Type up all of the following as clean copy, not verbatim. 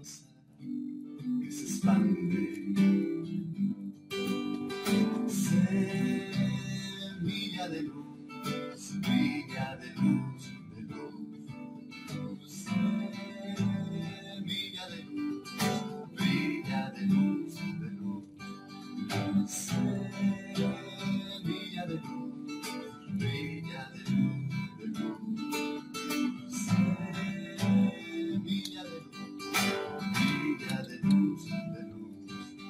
rosa que se expande. Semilla de luz, brilla de luz, de luz. Semilla de luz, brilla de luz, de luz. Semilla de luz, brilla de luz, de luz. Semilla de luz, brilla de luz, de luz.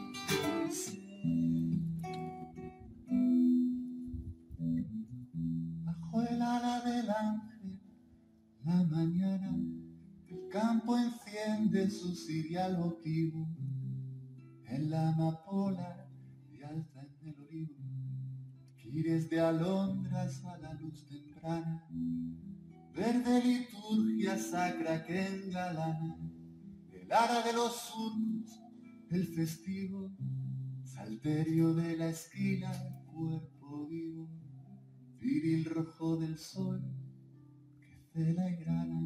Bajo el ala del ángel, la mañana, el campo enciende su cirial votivo. En la amapola y alta en el olivo, quires de alondras a la luz temprana, verde liturgia sacra que engalana el ara de los surcos, el festivo salterio de la esquina, cuerpo vivo, viril rojo del sol que cela y grana.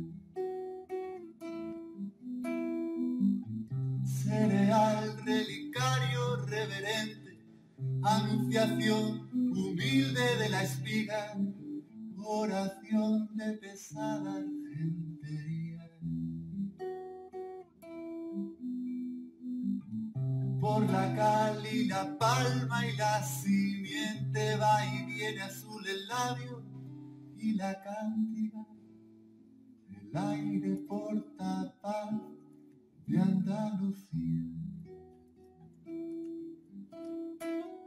Cereal, relicario, reverente, anunciación humilde de la espiga, oración de pesada argentería. Por la cal y la palma y la simiente va y viene azul el labio y la cántiga, el aire porta paz de Andalucía.